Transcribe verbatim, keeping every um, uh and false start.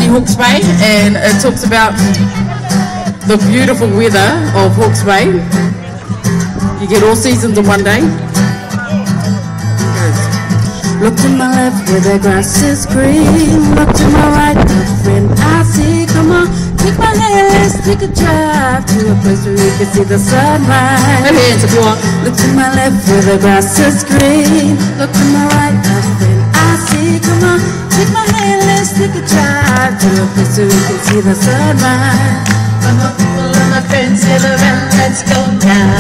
see Hawke's Bay, and it talks about the beautiful weather of Hawke's Bay. You get all seasons in one day. Look to my left where the grass is green. Look to my right, my friend, I see. Come on, take my hand, let's take a drive to a place where we can see the sunrise. Put hands if you want. Look to my left where the grass is green. Look to my right, my friend, I see. Come on, take my hand, let's take a drive to a place where we can see the sunrise. Come on, people on the fence, get around, let's go now.